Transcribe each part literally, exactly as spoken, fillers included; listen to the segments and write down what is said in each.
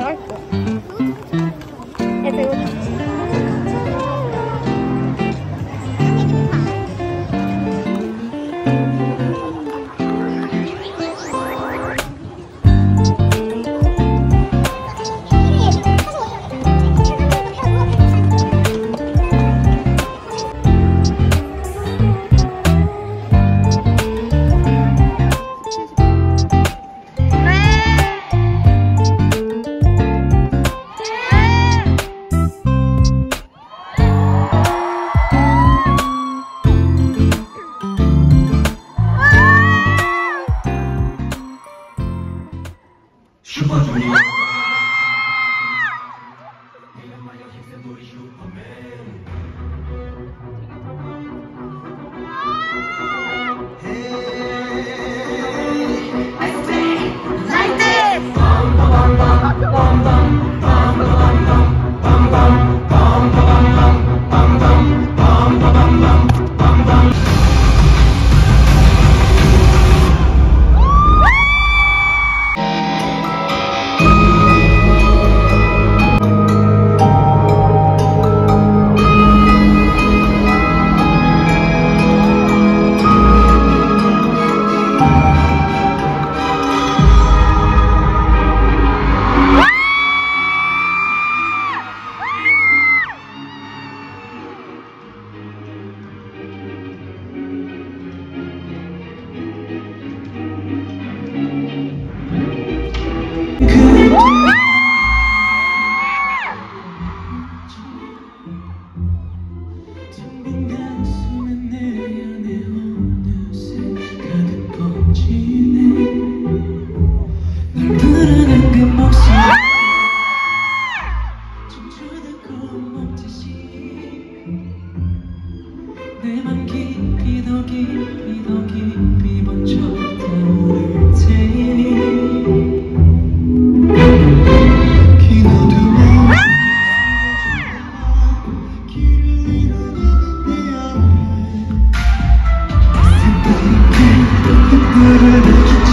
맛있어. 야, 이거 슈퍼주니어 내맘 깊이 더 깊이 더 깊이 번져 타오를 테니 긴 어둠에 길을 잃어가는 내 앞에 흔들을 내주지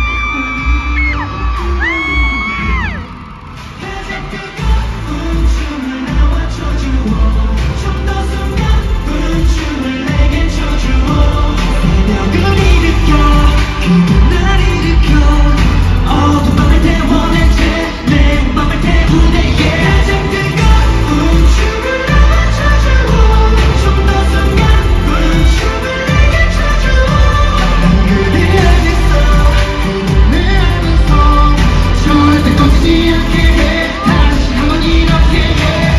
가장 뜨거운 춤을 나와 춰주어 좀 더 숨가쁜 춤을 내게 춰주어 새벽을 일으켜 그날 일으켜 어두운 밤을 태워낼 채내 맘을 태우네 가장 뜨거운 춤을 나와 춰주어 좀 더 숨가쁜 춤을 내게 춰주어 난 그대 안에서 그대 안에서 절대 꺼지지 않게 해 다시 한번 이렇게 해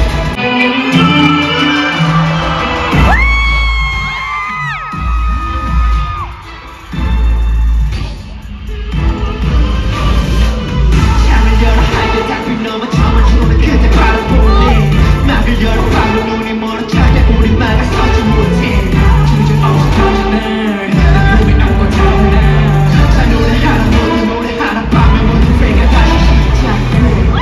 창을 열어 하얀 달빛 넘어 처음을 주는 그대 바라보네 막을 열어 방금 눈이 멀어 찾아 우리 막아서지 못해 주저 없이 터진 날내 품에 안고 타오르나 자 노래하라 모두 노래하라 밤에 모두 회가 다시 시작해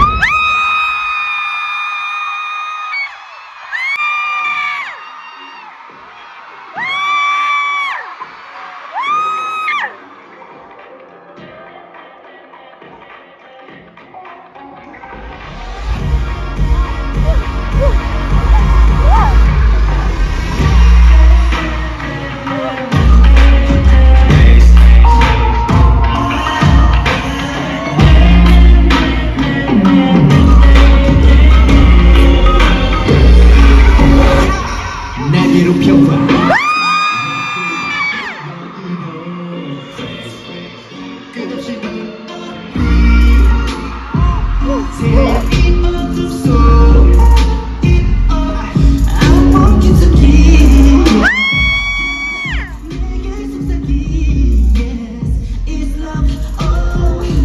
내게로 펴봐 끝없이 새이 어둠 속 아무 깊숙이 내게 속삭이 Yes, it's love oh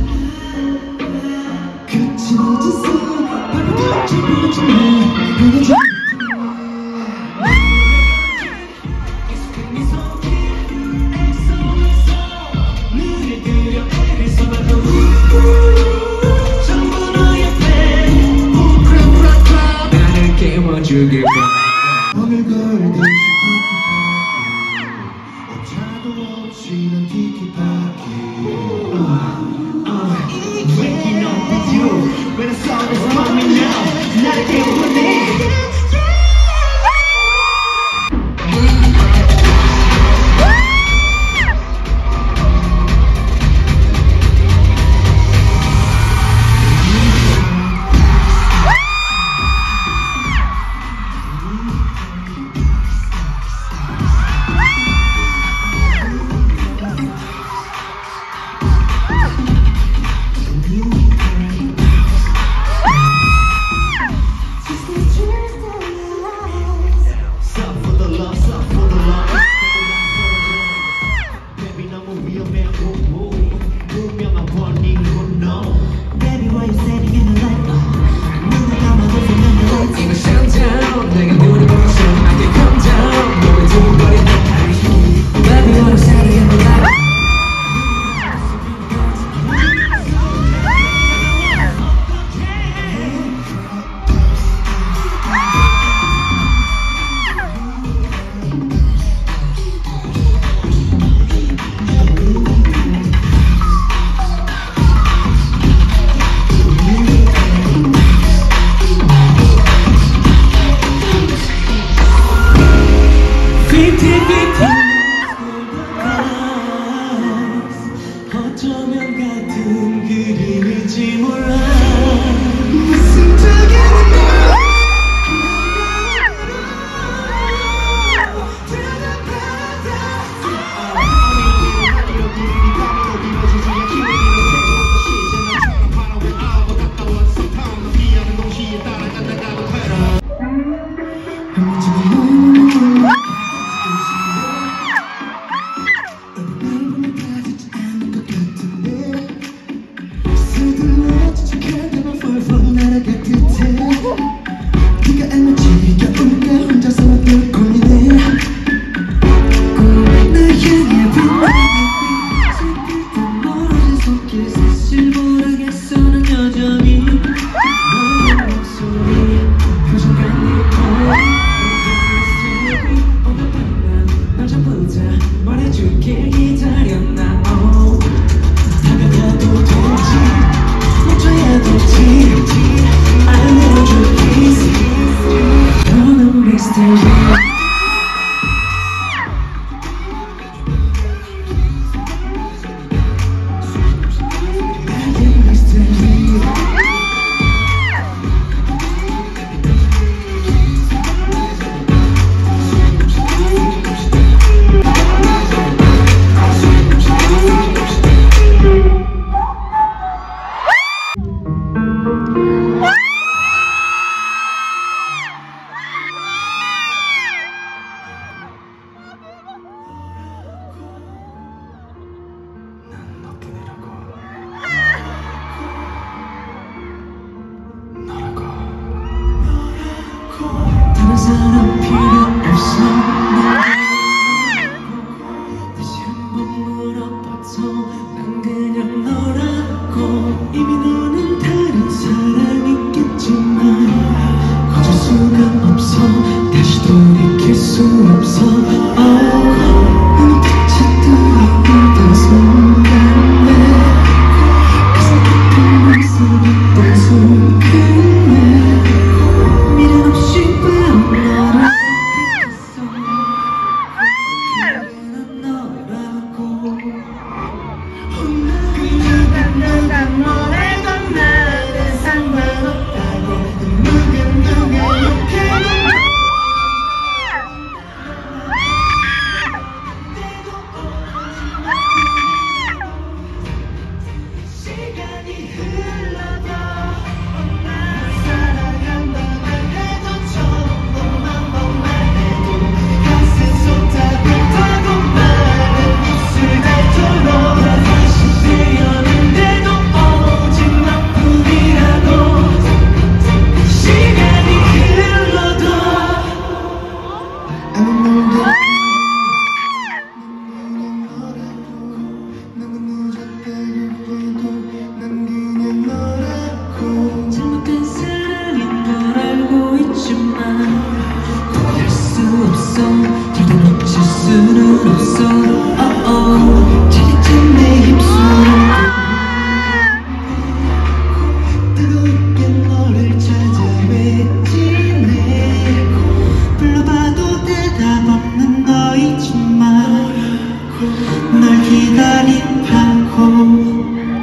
끝이 어딨어 바로 끝이 보여주네 수는 없어 oh, oh. 차디찬 내 입술은 뜨겁게 너를 찾아 외치네 불러봐도 대답 없는 너이지만 널 기다린 파고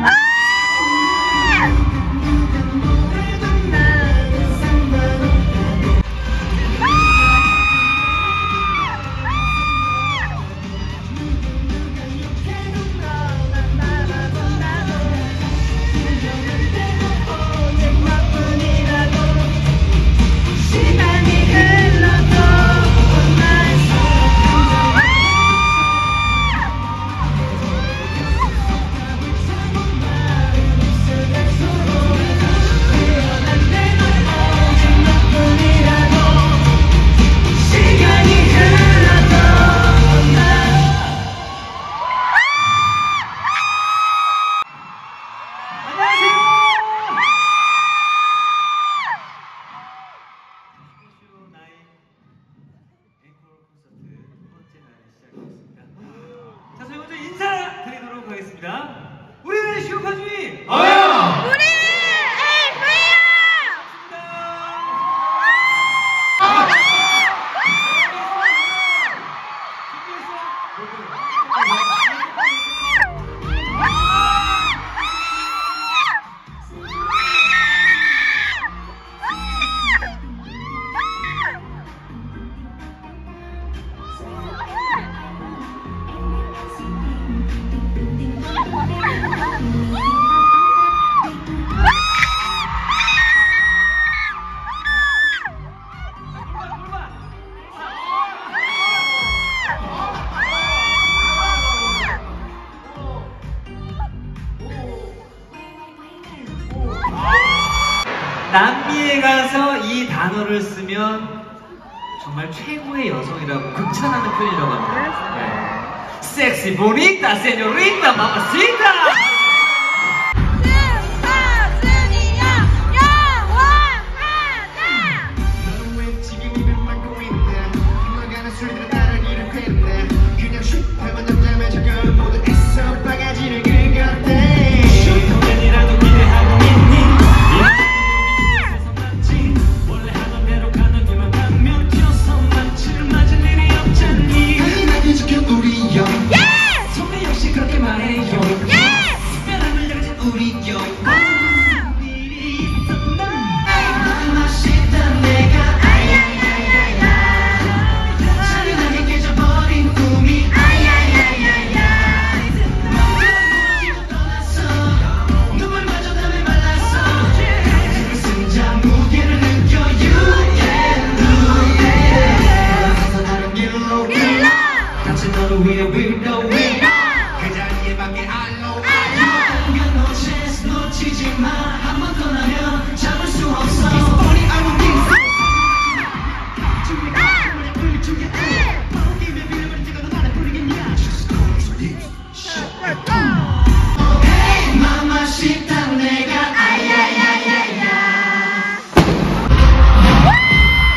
우리는 시오파주의 어여! 우리 에이프야! 남미에 가서 이 단어를 쓰면 정말 최고의 여성이라고 극찬하는 표현이라고 합니다. 네. 섹시 보니타 세뇨리타 마마시타.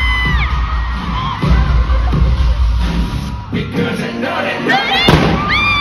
Because I know that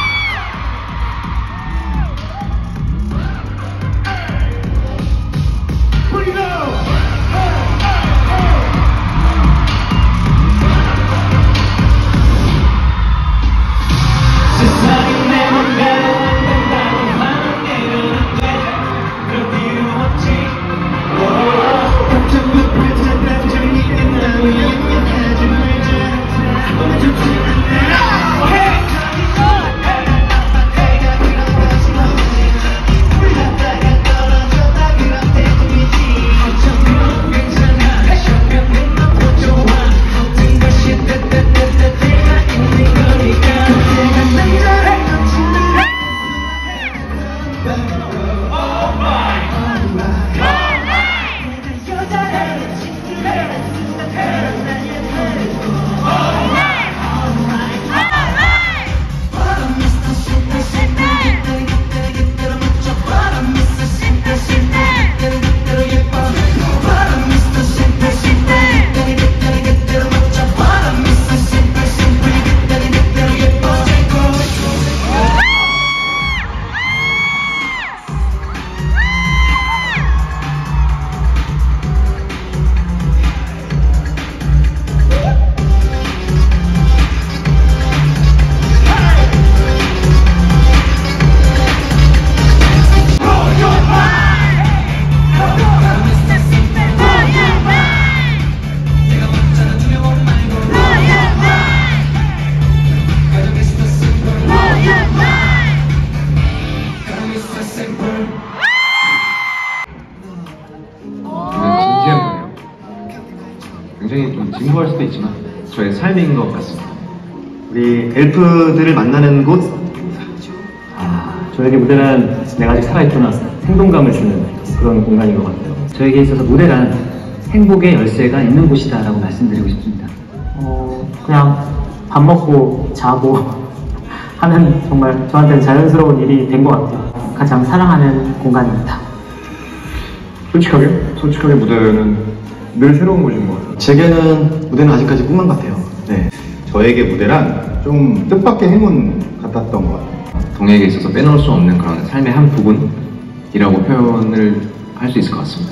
생소할 수도 있지만 저의 삶인 것 같습니다. 우리 엘프들을 만나는 곳? 아, 저에게 무대란 내가 아직 살아있구나 생동감을 주는 그런 공간인 것 같아요. 저에게 있어서 무대란 행복의 열쇠가 있는 곳이다 라고 말씀드리고 싶습니다. 어, 그냥 밥 먹고 자고 하는 정말 저한테는 자연스러운 일이 된 것 같아요. 가장 사랑하는 공간입니다. 솔직하게? 솔직하게 무대는 늘 새로운 곳인 것 같아요. 제게는 무대는 아직까지 꿈만 같아요. 네. 저에게 무대란 좀 뜻밖의 행운 같았던 것 같아요. 동해에게 있어서 빼놓을 수 없는 그런 삶의 한 부분이라고 표현을 할 수 있을 것 같습니다.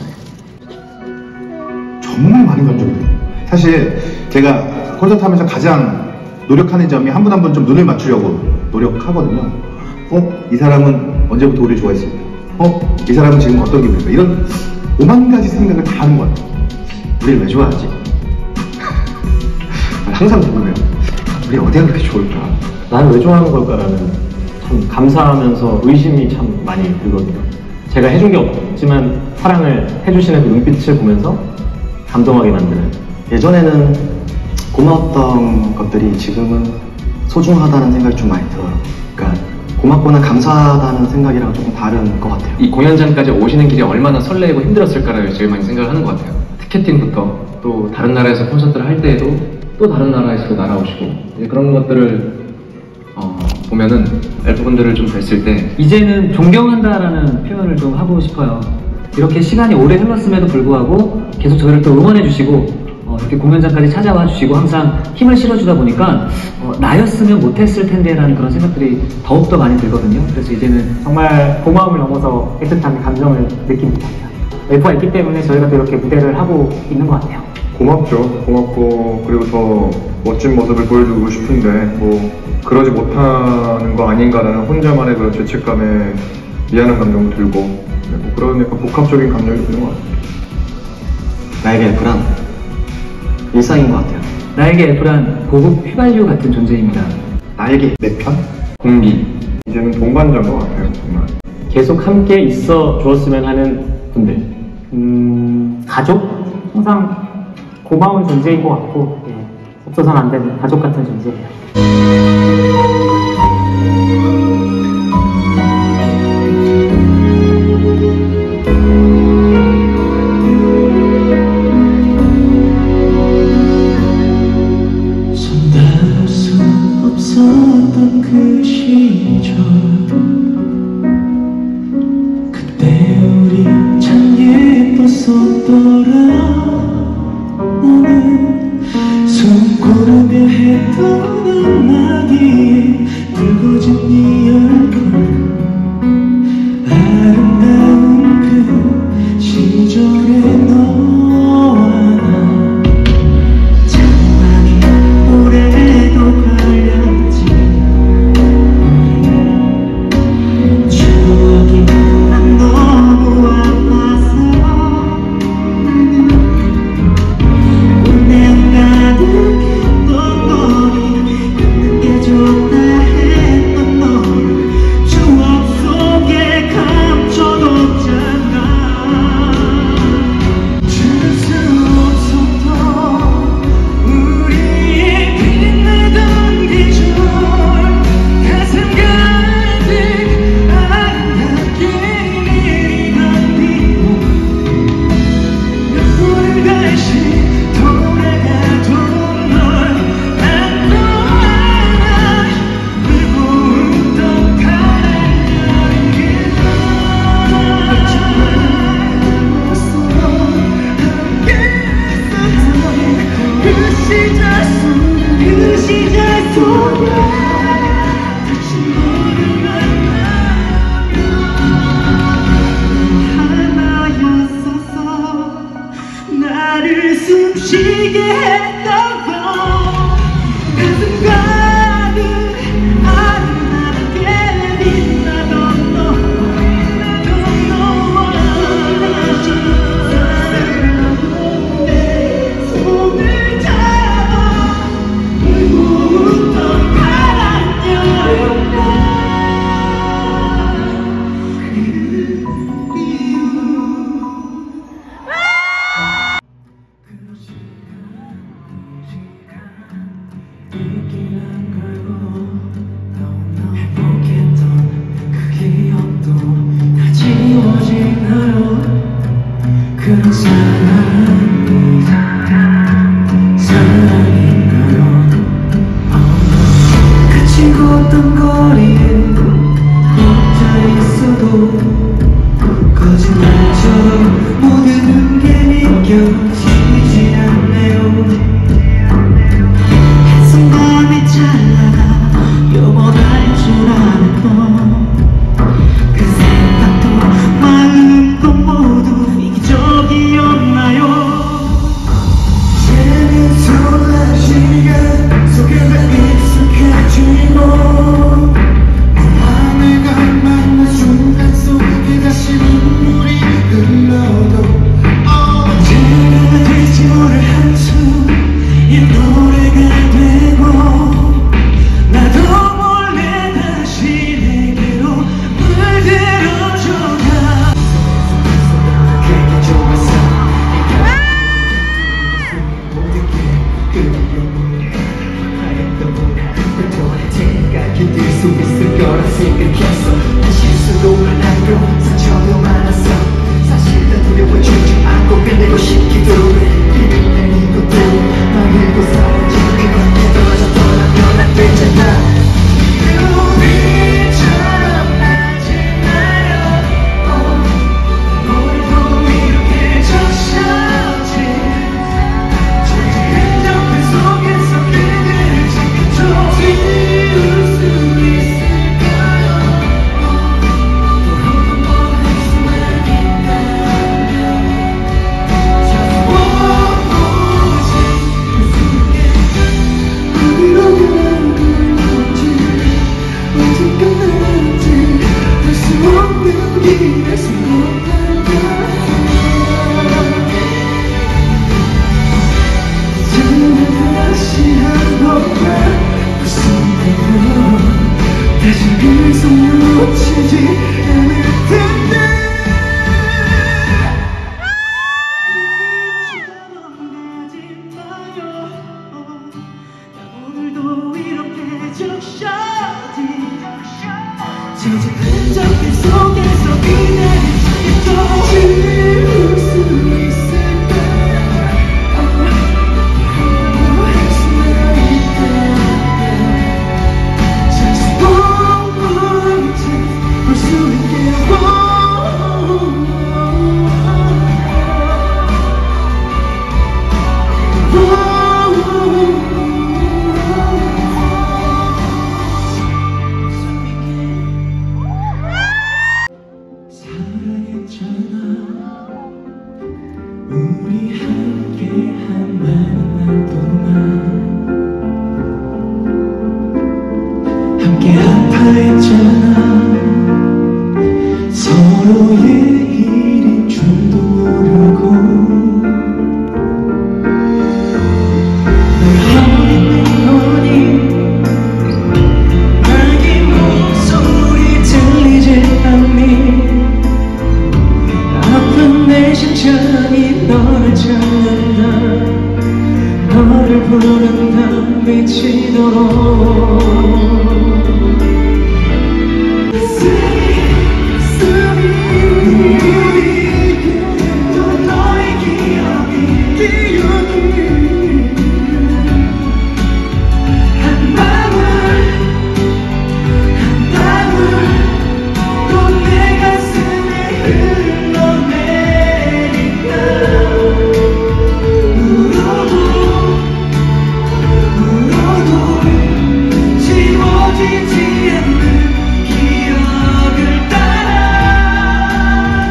정말 많이 감정돼요. 사실 제가 콘서트 하면서 가장 노력하는 점이 한 분 한 분 좀 눈을 맞추려고 노력하거든요. 어? 이 사람은 언제부터 우리를 좋아했을까? 어? 이 사람은 지금 어떤 기분일까? 이런 오만 가지 생각을 다 하는 것 같아요. 우리를 왜 좋아하지? 항상 궁금해요. 우리 어디가 그렇게 좋을까? 나는 왜 좋아하는 걸까라는 참 감사하면서 의심이 참 많이 들거든요. 제가 해준 게 없지만 사랑을 해주시는 그 눈빛을 보면서 감동하게 만드는. 예전에는 고마웠던 것들이 지금은 소중하다는 생각이 좀 많이 들어요. 그러니까 고맙거나 감사하다는 생각이랑 조금 다른 것 같아요. 이 공연장까지 오시는 길이 얼마나 설레고 힘들었을까를 제일 많이 생각을 하는 것 같아요. 티켓팅부터 또 다른 나라에서 콘서트를 할 때에도 또 다른 나라에서도 날아오시고 이제 그런 것들을 어, 보면은 엘프분들을 좀 뵀을 때 이제는 존경한다라는 표현을 좀 하고 싶어요. 이렇게 시간이 오래 흘렀음에도 불구하고 계속 저희를 또 응원해 주시고 어, 이렇게 공연장까지 찾아와 주시고 항상 힘을 실어주다 보니까 어, 나였으면 못했을 텐데 라는 그런 생각들이 더욱더 많이 들거든요. 그래서 이제는 정말 고마움을 넘어서 애틋한 감정을 느낍니다. 엘프가 있기 때문에 저희가 또 이렇게 무대를 하고 있는 것 같아요. 고맙죠. 고맙고 그리고 더 멋진 모습을 보여주고 싶은데 뭐 그러지 못하는 거 아닌가라는 혼자만의 그런 죄책감에 미안한 감정도 들고 네, 뭐 그런 약간 복합적인 감정이 드는 것 같아요. 나에게 엘프란 일상인 것 같아요. 나에게 엘프란 고급 휘발유 같은 존재입니다. 나에게 내 편? 공기 이제는 동반자인 것 같아요. 정말. 계속 함께 있어 주었으면 하는 분들. 음, 가족? 항상 고마운 존재인 것 같고, 예, 없어서는 안 되는 가족 같은 존재예요. 손닿을 수 없었던 그 시절 그때 우리 참 예뻤었더라. 너는 손고르며 했던 한마디에 붉어진 네 얼굴 아름다운 그 시절의 너와 나 참 많이 오래도 걸렸지. 추억이 난 너무 아파서 운명 가득했던 너를 있는 게 좋다 했던 너를 추억 속에 감춰뒀잖아. 찾을 수 없었던 우리의 빛나던 계절 가슴 가득 아름답게 내리던 비도 눈물 다시 돌아가도 널 난 또 알아. 울고 웃던 가라앉은 그 시절 속 그 시절 속에 다시 너를 만나면 하나였어서 나를 숨쉬게 했던 건 가슴 가득 아름답게 빛나던 너 빛나던 너와 다시 내 손을 잡아 울고 웃던 가라. 수 있을 거라 생각했어. 난 실수도 많았고 상처도 많았어. 사실 난 두려워주지 않고 끝내고 싶기도 해. 힘을 내는 것도 망하고 사라지고 떨어져 떠나면 안 되잖아. 우리처럼 하지 마요. 오늘도 이렇게 적셔지. 전쟁 벽 속에서 그대를 지켜줘. 지울 수 있을까요? 또 한 번 할 수만 있다면 오직 어디로 가는 건지 언제 끝날지 알 수 없는 길에서 못한다. 이제는 다시 한 번만 웃음대로 다시 그 손 놓치지 않을 텐데. 오늘도 이렇게 적셔진 지진 흔적들 속에서 그대를 지켜줘. 지울 수 있을까? 할 수만 있다면 just one more time 볼 수 있게. 사랑했잖아. 우리 함께한 많은 동안 함께 아파했잖아. 서로의 일인 줄도 모르고 널 허리는 거니 나의 목소리 들리지 않니. 아픈 내 심장이 너를 찾는다. 너를 부른다 미치도록. 또 너의 기억이 기억이 한 방울 한 방울 또 내 가슴에 흘러내린다. 울어도 울어도 지워지지 않는 기억을 따라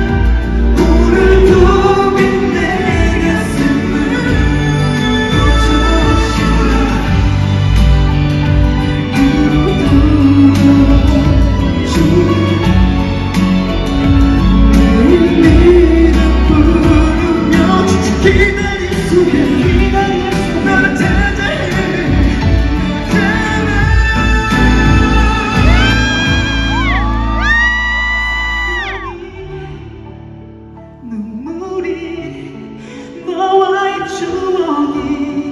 오늘도 빛내 가슴을 고쳐준다. 매일매일 부르며 기다릴 수에 너를 찾아해. 눈물이 너와의 추억이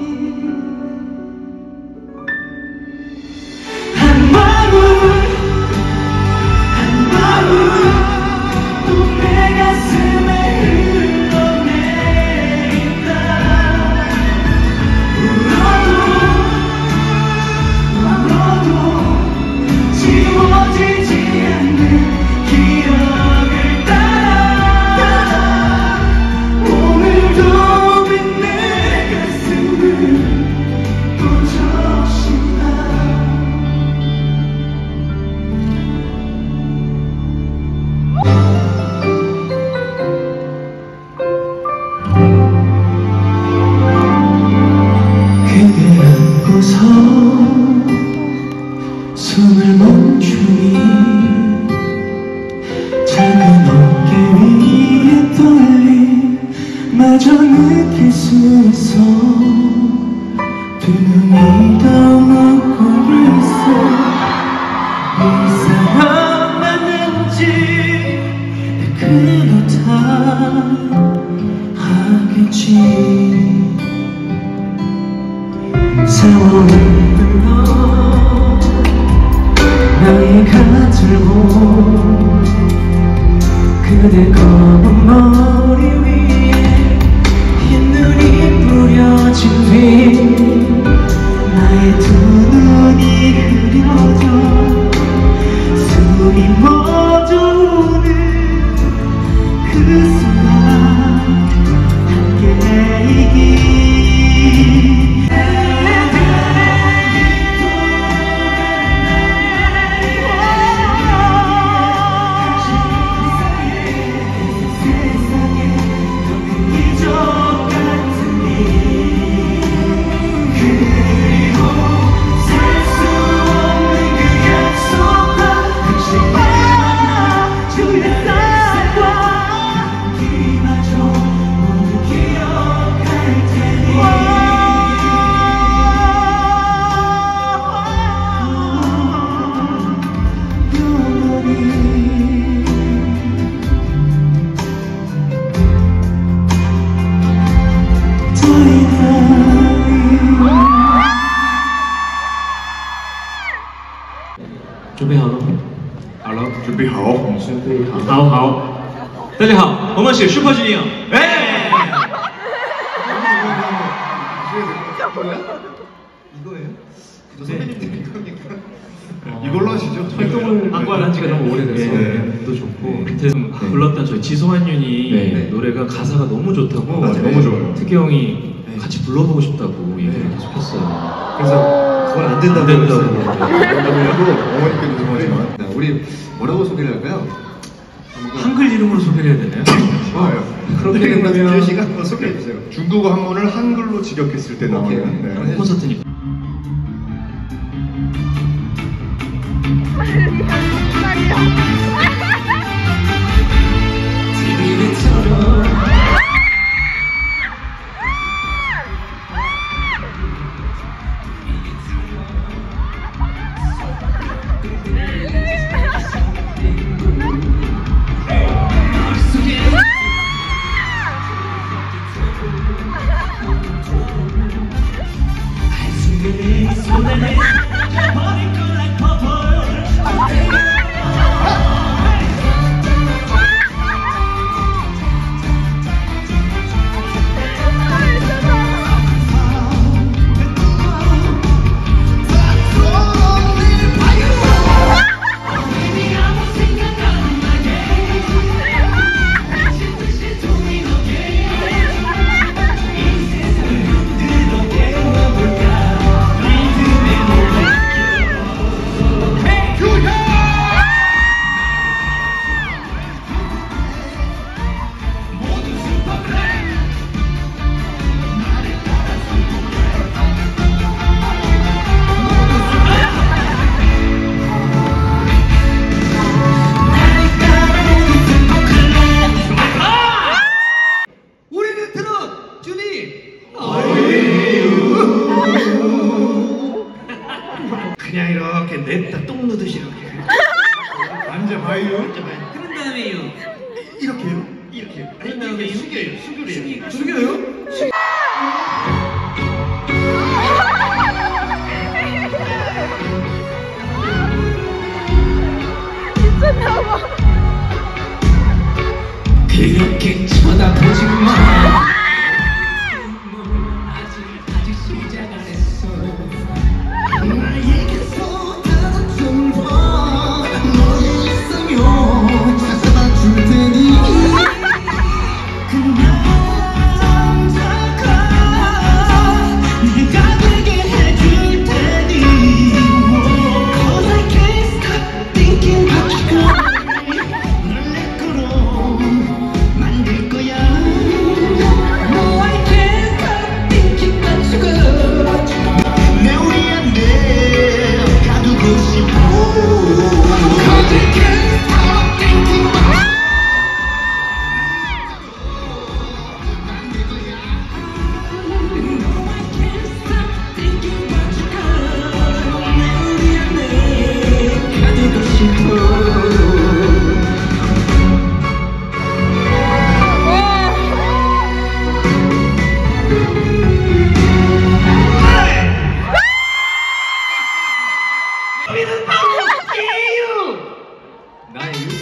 한 방울 한 방울 또 내 가슴에 흘러내린다. 울어도 울어도 지워지지 않는 기억을 따라 오늘도 빛내 가슴을 고쳐준다. 그대 안고서 숨을 멈추니 작은 어깨 위에 떨림 마저 느낄 수 있어. 두 눈이 더 먹고 있어. 이 사람 맞는지 그렇다 하겠지. 세월은 너 해가 들고 그대 검은 머리 위에 흰 눈이 뿌려진 뒤 나의 두 눈이 흐려져 숨이 멎어오는 그 순간 함께이기 准备好了吗？ 好了，准备好，准备好。 好好，大家好，我们是 Super Junior。哎， 이거예요? 이걸로 하시죠? 활동을 한 지가 너무 오래돼서 네. 또 좋고 그때 불렀던 저희 지소환윤이 네. 노래가 가사가 너무 좋다고 맞아요. 너무 좋아요. 특이 형이 같이 불러보고 싶다고 얘기를 계속했어요. 그래서 그건 안 된다고 안 된다고. 했어요. 안 된다고 해도 어머니께 죄송하지만 자, 우리 뭐라고 소개를 할까요? 한글 이름으로 소개를 해야 되나요? 좋아요. 그렇게 네, 된다면 기현 씨가 한번 소개해 주세요. 중국어 한문을 한글로 직역했을 때 나오는 네. 콘서트니까. 그냥 이렇게 냈다 똥 누듯이 이렇게 앉아봐요. 그런 다음에요 이렇게요? 이렇게요. 그런 다음에 숙여요 숙여요 숙여요? 미쳤나봐. 그렇게 쳐다보지 마. 아직 아직 시작 안 했어. 나에게서 다른 봐. 너의 있으면 찾아봐 줄 테니. 그냥 남자가 네가 되게 해줄 테니. Cause I can't stop thinking about you. 우리는 바로 나의 이유?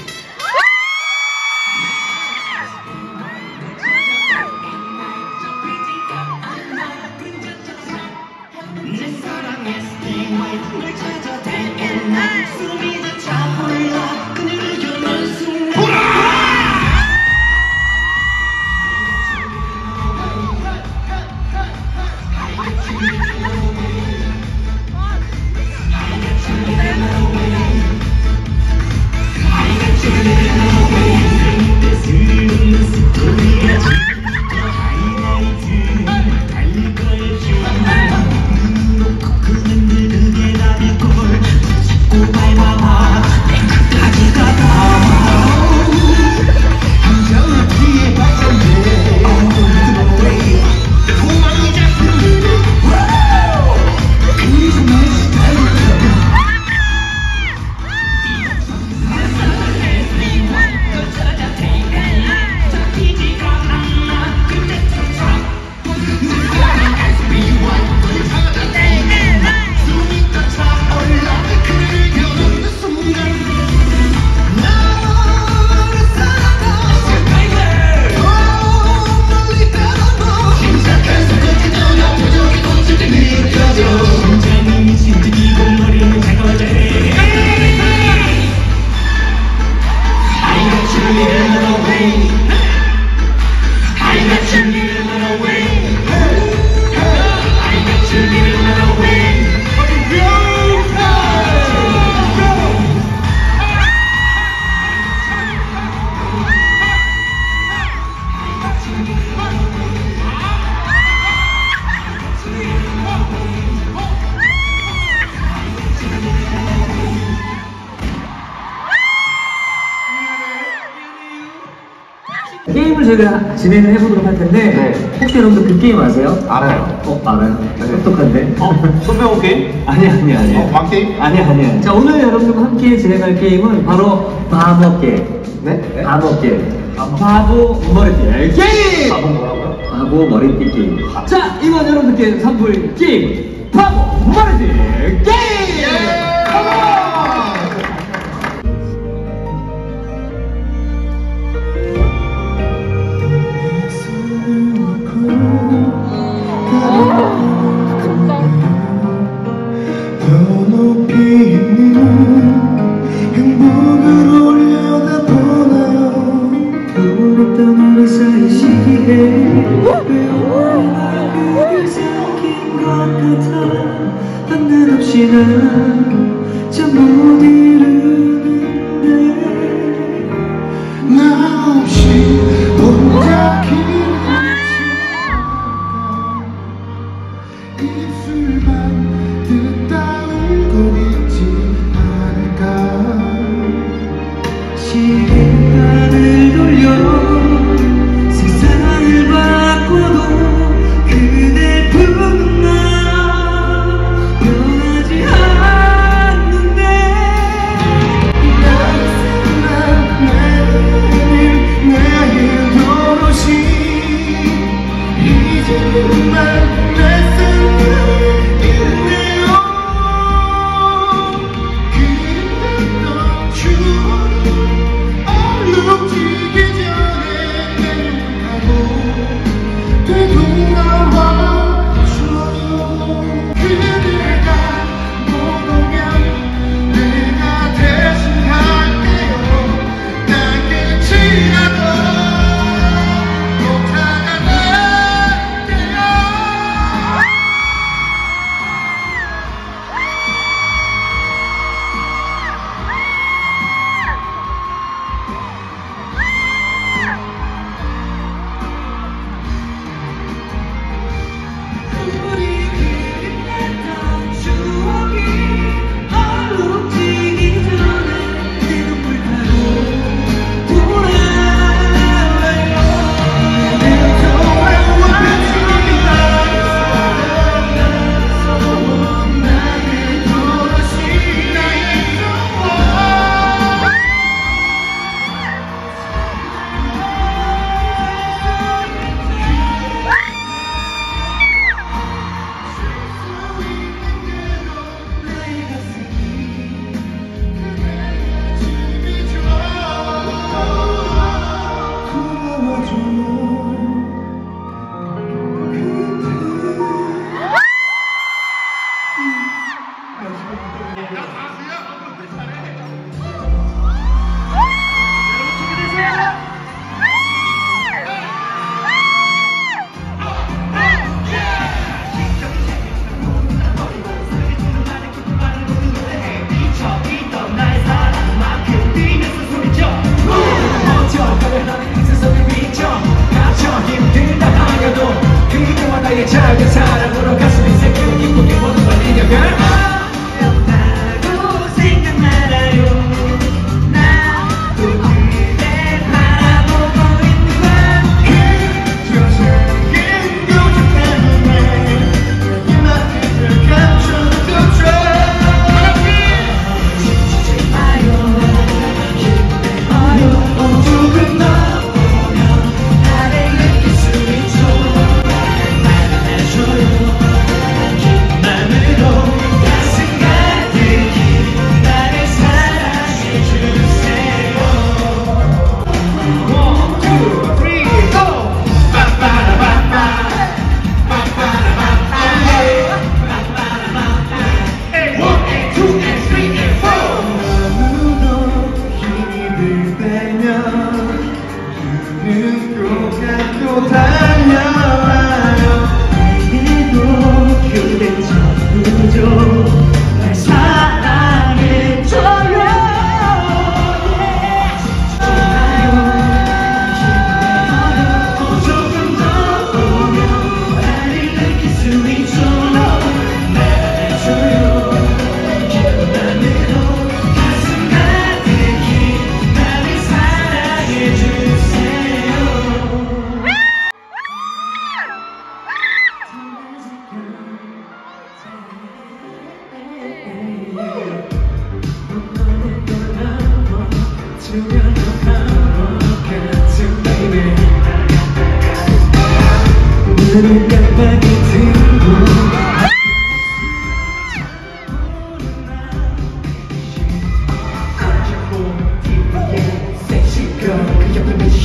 게임을 저희가 진행을 해보도록 할 텐데 네. 혹시 여러분들 그 게임 아세요? 알아요. 어 알아요? 똑똑한데? 어? 손배호 게임? 아니 아니 아니 어? 왕게임? 아니 아니 자 오늘 여러분들과 함께 진행할 게임은 바로 바보 게임. 네? 바보 게임. 바보 머리띠 게임. 바보 뭐라고요? 바보 머리띠 게임. 자 이번 여러분들께 선보일 게임 바보 머리띠 게임. 더 높이 있는 행복을 올려다보나요. 부럽던 우리 사이 시기에 왜 오늘 그게 생긴 것 같아. 한눈 없이 날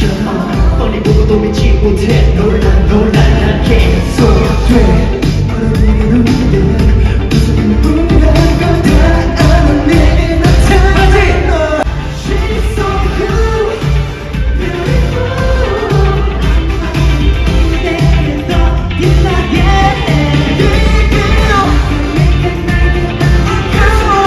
미쳐 뻔히 보고도 믿지 못해 놀라 놀라 난 계속 돼 바라보는 무슨 분명한 건다 아는 내게 나타나 She's so good beautiful 내게 더 빛나게 해 그리고 내게 나를 안고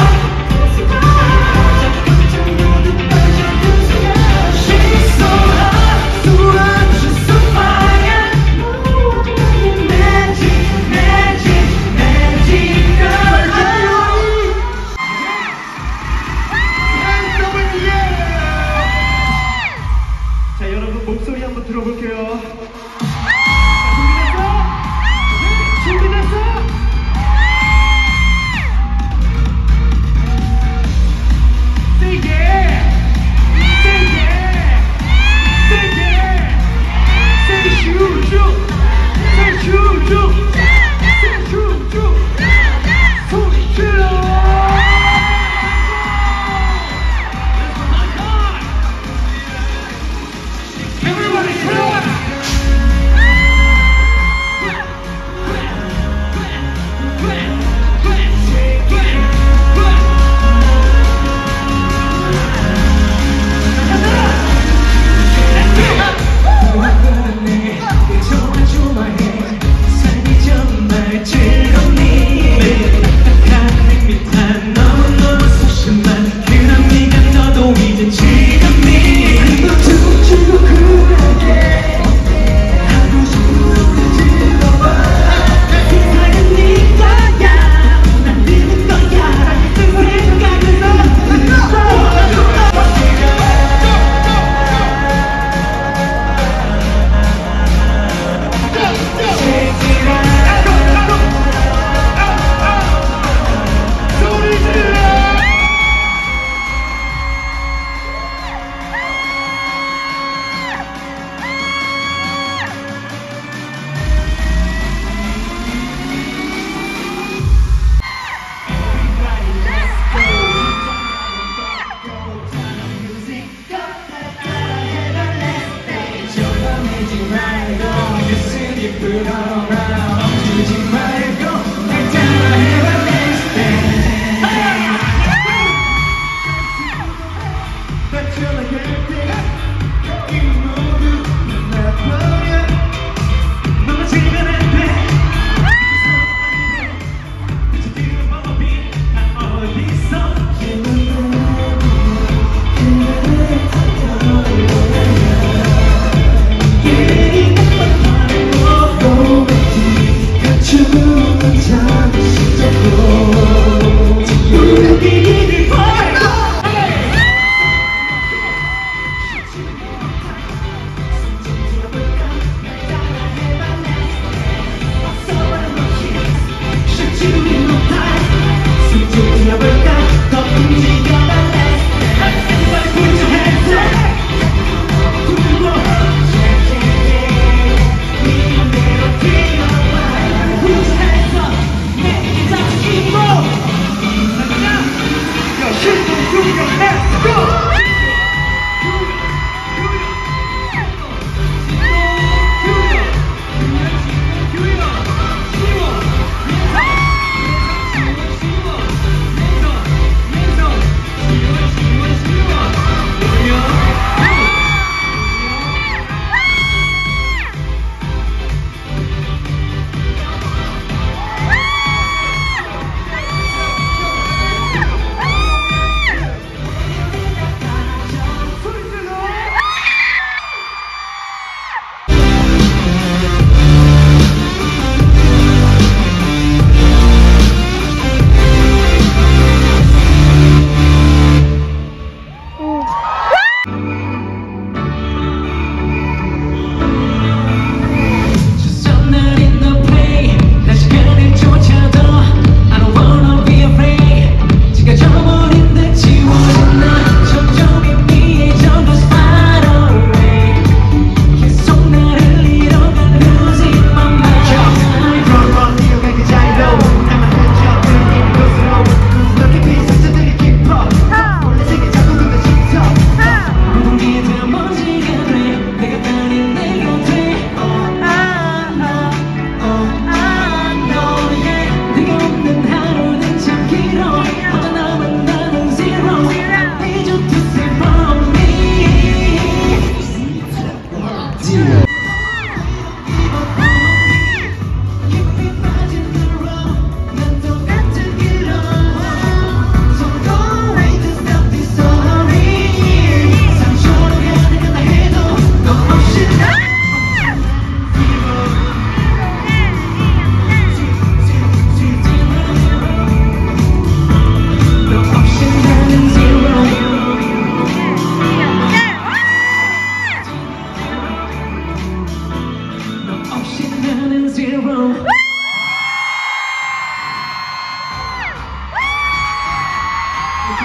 자꾸 모두 빠져들어 She's so hot, so hot, she's so fire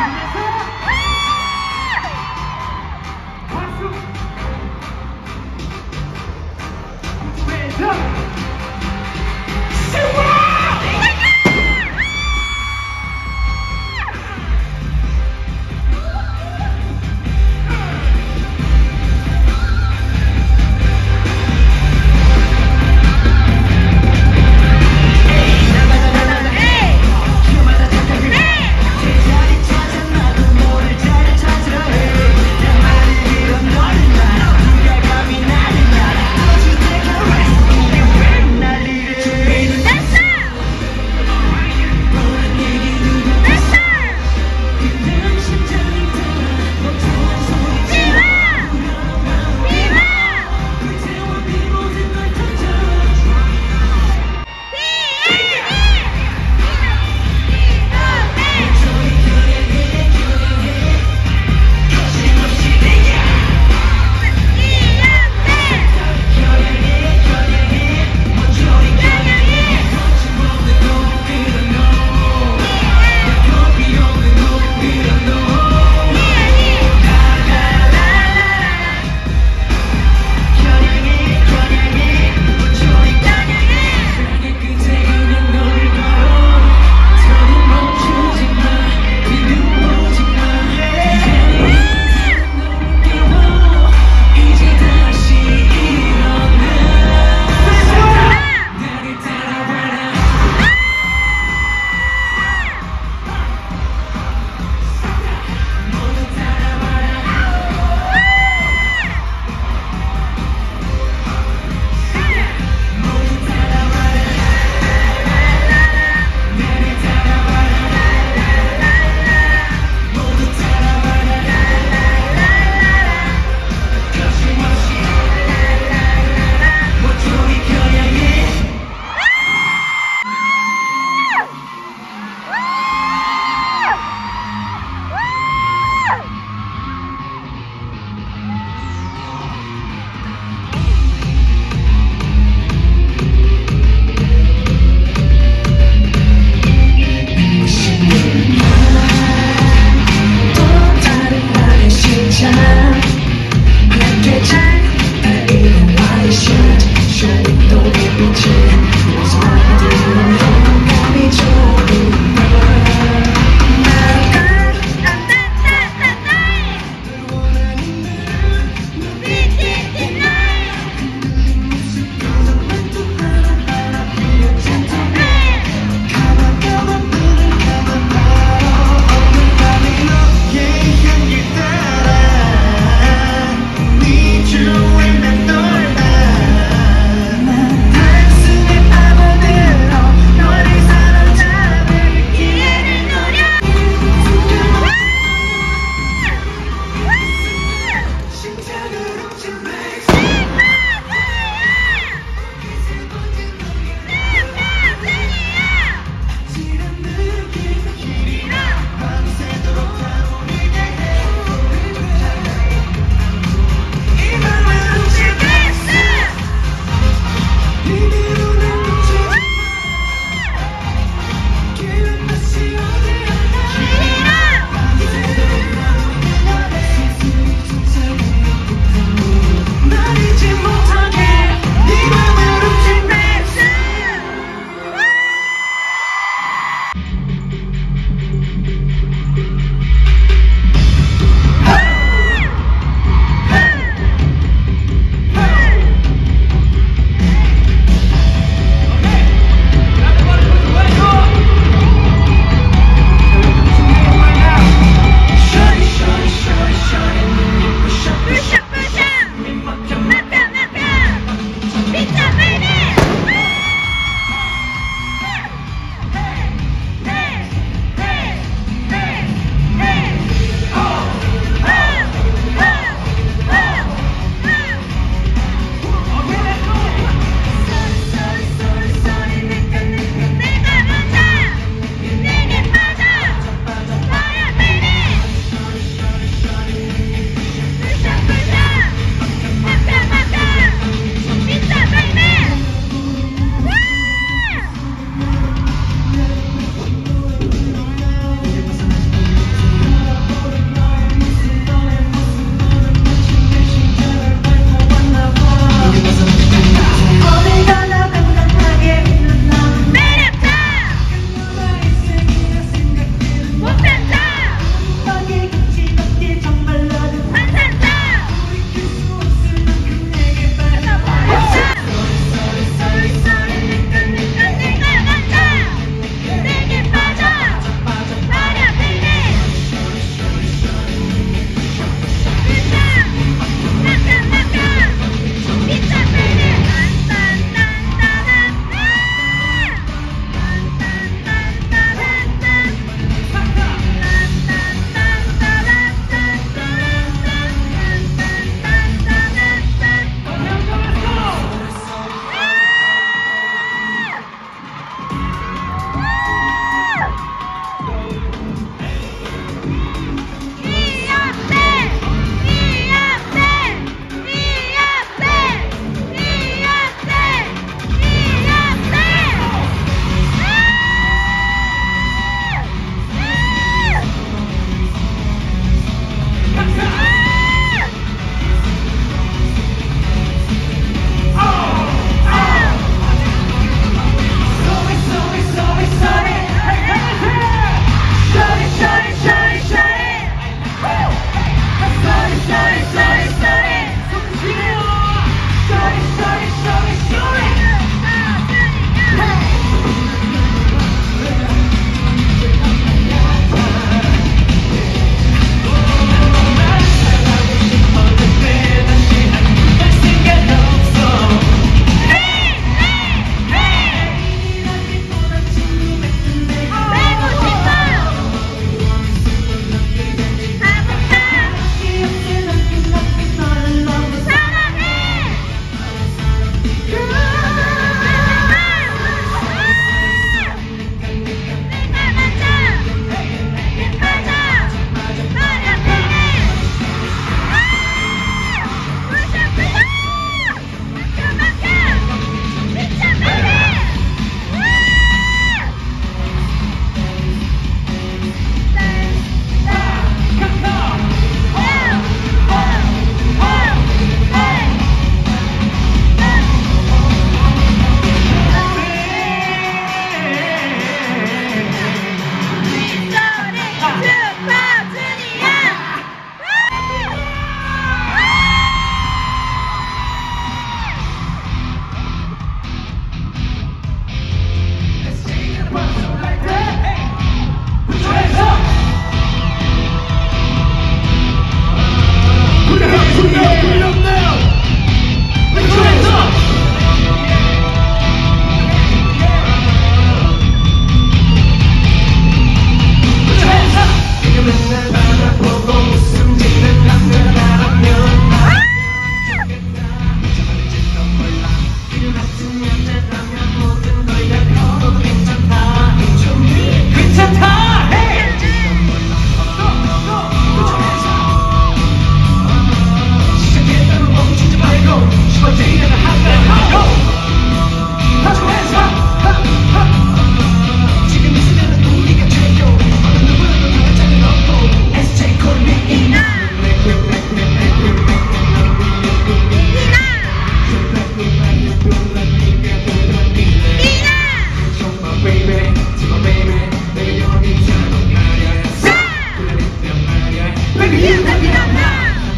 제자리 찾아 나도 Baby you let me know now.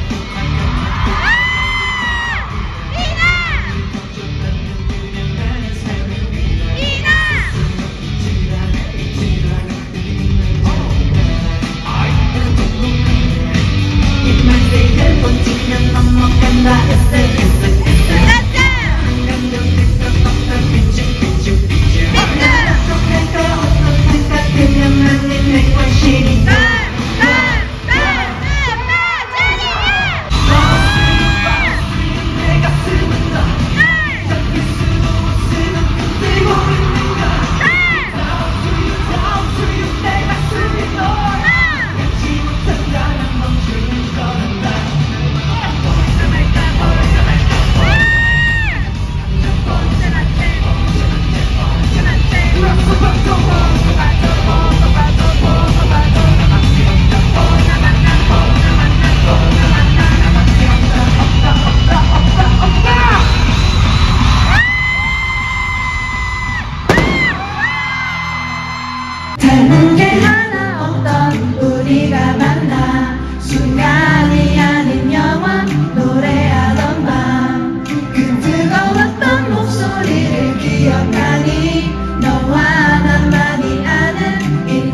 되는 게 하나 없던 우리가 만나 순간이 아닌 영원 노래하던 밤 그 뜨거웠던 목소리를 기억하니 너와 나만이 아는 이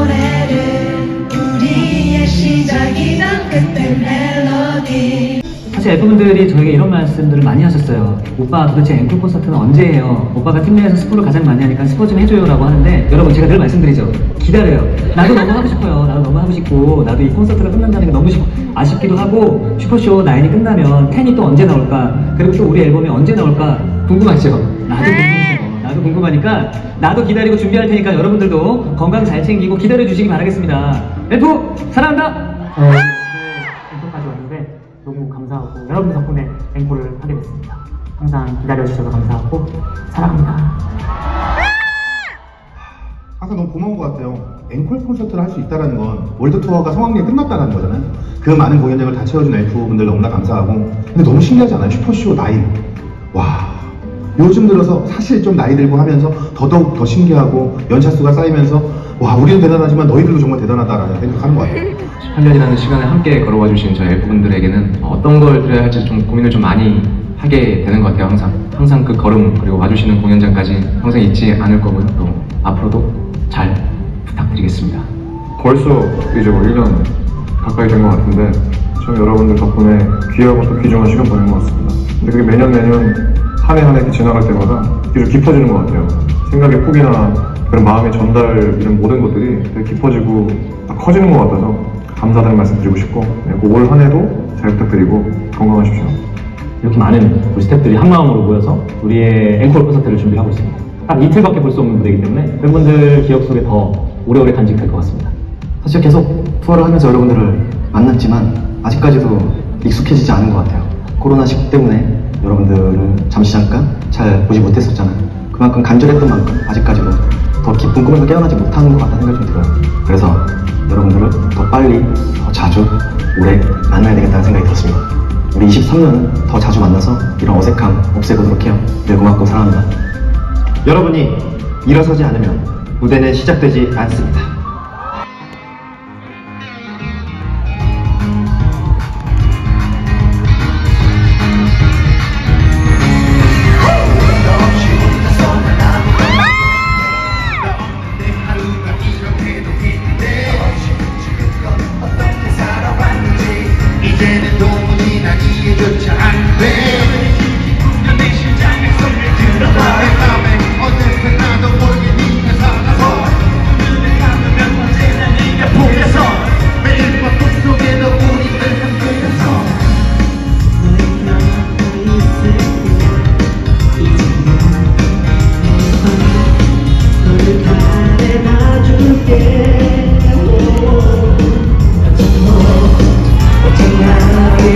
노래를 우리의 시작이던 그때 멜로디. 사실 F분들이 저에게 이런 말씀들을 많이 하셨어요. 오빠 도대체 앵콜 콘서트는 언제 해요? 오빠가 팀 내에서 스포를 가장 많이 하니까 스포 좀 해줘요 라고 하는데, 여러분 제가 늘 말씀드리죠. 기다려요. 나도 너무 하고 싶어요. 나도 너무 하고 싶고 나도 이 콘서트가 끝난다는 게 너무 싶, 아쉽기도 하고 슈퍼쇼 나인이 끝나면 텐이 또 언제 나올까, 그리고 또 우리 앨범이 언제 나올까 궁금하죠? 나도 궁금해요. 나도 궁금하니까 나도 기다리고 준비할 테니까 여러분들도 건강 잘 챙기고 기다려주시기 바라겠습니다. F 사랑한다. 어, 네, 앵콜까지 왔는데 너무 감사하고 여러분 덕분에 앵콜을 하게 됐습니다. 항상 기다려주셔서 감사하고 사랑합니다. 항상 너무 고마운 것 같아요. 앵콜 콘서트를 할 수 있다는 건 월드 투어가 성황리에 끝났다는 거잖아요. 그 많은 공연장을 다 채워준 엘프분들 너무나 감사하고, 근데 너무 신기하지 않아요? 슈퍼쇼 나인. 와, 요즘 들어서 사실 좀 나이 들고 하면서 더더욱 더 신기하고 연차 수가 쌓이면서 와, 우리는 대단하지만 너희들도 정말 대단하다라는 생각하는 것 같아요. 십팔 년이라는 시간을 함께 걸어와 주신 저희 엘프분들에게는 어떤 걸 드려야 할지 좀 고민을 좀 많이 하게 되는 것 같아요. 항상 항상 그 걸음, 그리고 와주시는 공연장까지 항상 잊지 않을 거고요. 또 앞으로도 잘 부탁드리겠습니다. 벌써 이제 뭐 일 년 가까이 된 것 같은데 참 여러분들 덕분에 귀하고 또 귀중한 시간 보낸 것 같습니다. 근데 그게 매년 매년 한 해 한 해 지나갈 때마다 계속 깊어지는 것 같아요. 생각의 폭이나 그런 마음의 전달, 이런 모든 것들이 되게 깊어지고 커지는 것 같아서 감사하다는 말씀 드리고 싶고, 올 한 해도 잘 부탁드리고 건강하십시오. 이렇게 많은 우리 스태프들이 한마음으로 모여서 우리의 앵콜 콘서트를 준비하고 있습니다. 딱 이틀밖에 볼 수 없는 무대이기 때문에 팬분들 기억 속에 더 오래오래 간직될 것 같습니다. 사실 계속 투어를 하면서 여러분들을 만났지만 아직까지도 익숙해지지 않은 것 같아요. 코로나 시국 때문에 여러분들을 잠시 잠깐 잘 보지 못했었잖아요. 그만큼 간절했던 만큼 아직까지도 더 깊은 꿈에서 깨어나지 못하는 것 같다는 생각이 좀 들어요. 그래서 여러분들을 더 빨리, 더 자주, 오래 만나야 되겠다는 생각이 들었습니다. 우리 이십삼 년은 더 자주 만나서 이런 어색함 없애보도록 해요. 늘 고맙고 사랑합니다. 여러분이 일어서지 않으면 무대는 시작되지 않습니다. 이제는 도무지 난 이해조차 안 돼. 내 심장에 소리를 들어봐. 내 맘에 어느새 나도 모르게 네가 살아서 눈을 감으면 언제나 네가 보여서 매일 밤 꿈속에도 우리들 함께여서 너의 향이 있을 이제는 너를 가려놔줄게. 어쩌나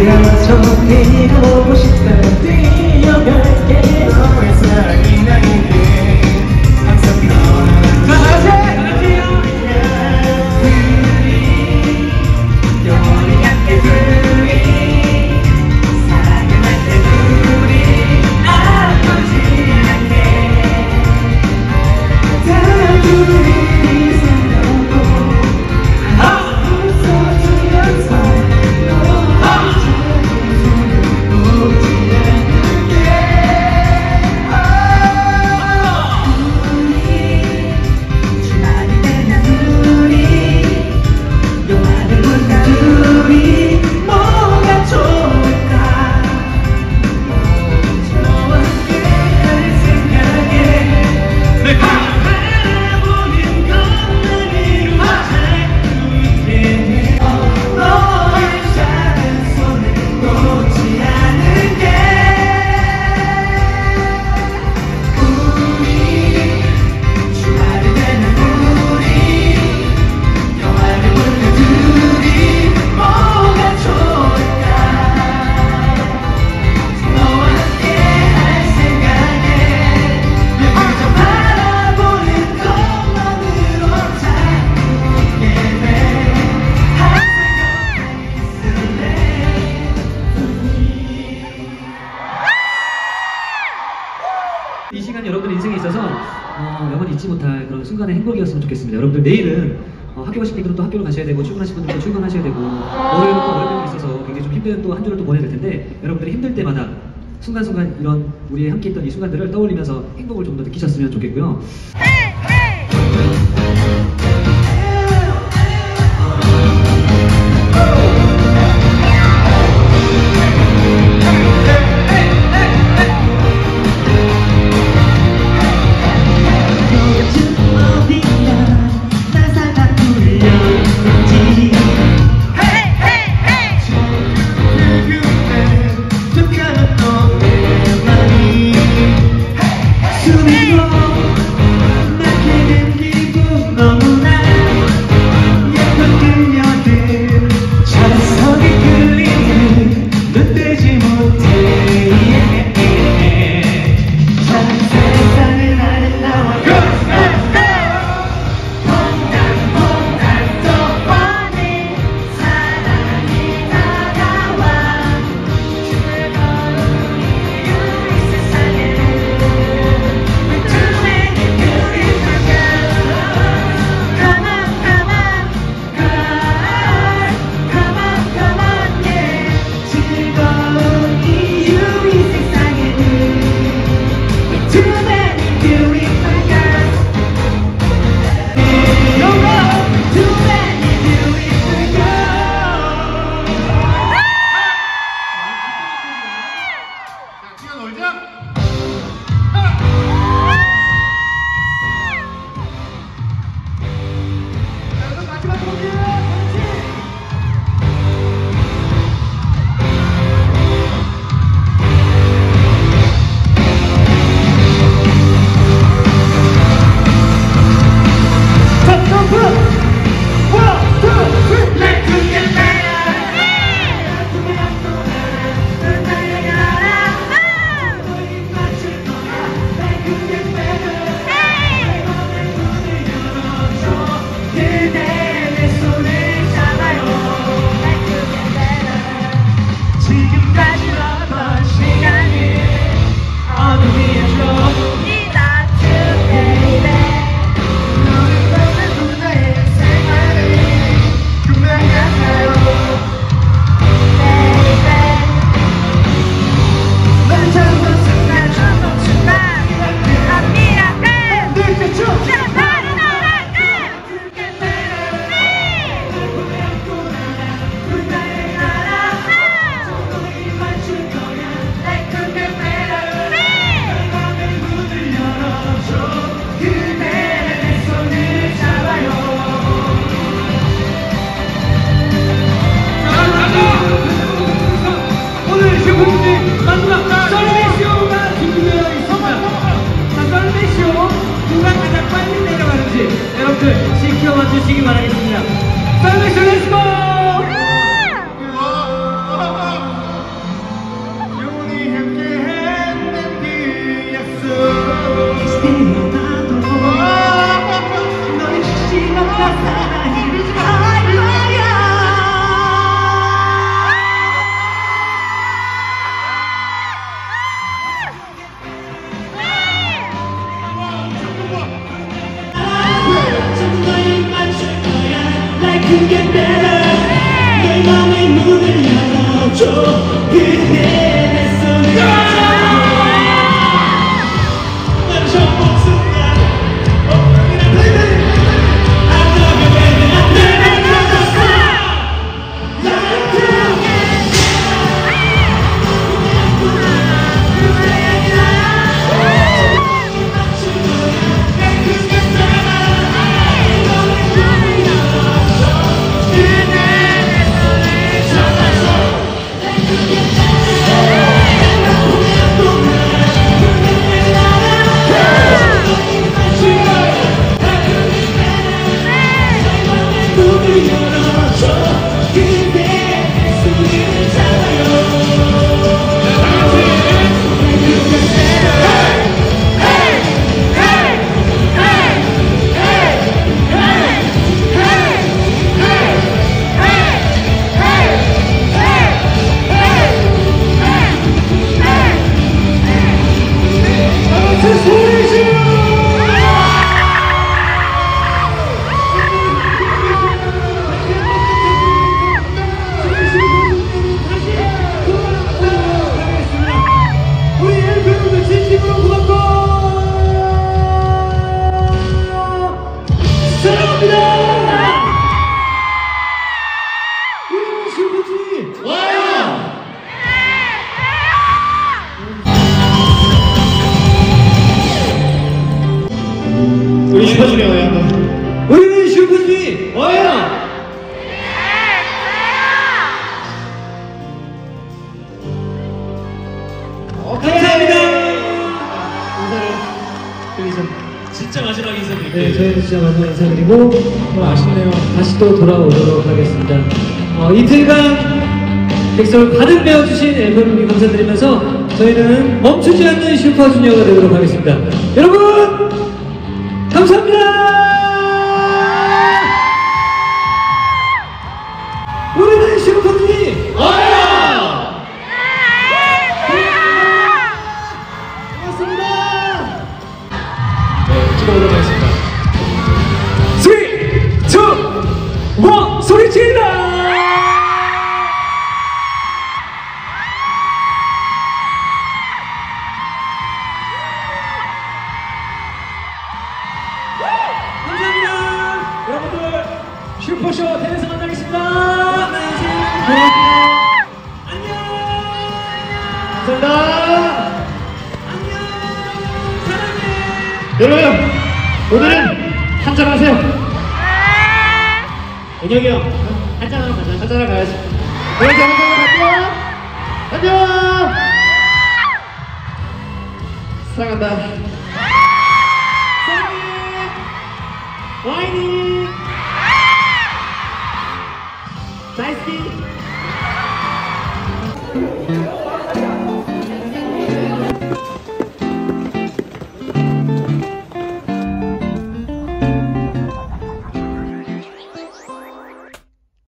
순간의 행복이었으면 좋겠습니다. 여러분들 내일은 어, 학교 가실 분들은 또 학교를 가셔야 되고 출근하실 분들은 또 출근하셔야 되고 월요일은 또 월요일이 있어서 굉장히 좀 힘든 또 한 주를 또 보내야 될 텐데 여러분들이 힘들 때마다 순간순간 이런 우리 함께 있던 이 순간들을 떠올리면서 행복을 좀 더 느끼셨으면 좋겠고요. 주시기 바라겠습니다. 썰매쇼 렛츠고! 영원히 함께했는 그 약속 이제는 나도 너의 시간과 사랑을 할 거야. Like get better 내 맘의 문을 열어줘 그대 내 손을 잡아 난 처음 순간 Oh baby baby I love you baby I never gonna stop Like you get better 와요! 우리 슈퍼주니어 와요 한번. 우리는 슈퍼주니어 와요! 감사합니다. 인사를 드리죠. 진짜 마지막 인사드릴게요. 네, 저희는 진짜 마지막 인사드리고 어, 아쉽네요. 다시 또 돌아오도록 하겠습니다. 어, 이틀간 백설 가득 메워주신 앨범님 감사드리면서 저희는 멈추지 않는 슈퍼주니어가 되도록 하겠습니다. 여러분 감사합니다. 우리는 슈퍼주니어 와요! 고맙습니다. 네, 찍어보도록 하겠습니다. 삼, 이, 일, 소리 질러! 감사합니다. 여러분들 슈퍼쇼 대회에서 만나겠습니다. 안녕. 감사합니다. 안녕. 사랑해. 여러분 오늘은 한잔 하세요. 은혁이 형 한잔하러 가자. 한잔하러 가야지. 그래서 한잔하러 갈게요. 안녕. 사랑한다. 사랑해. 와이니. 다이스키.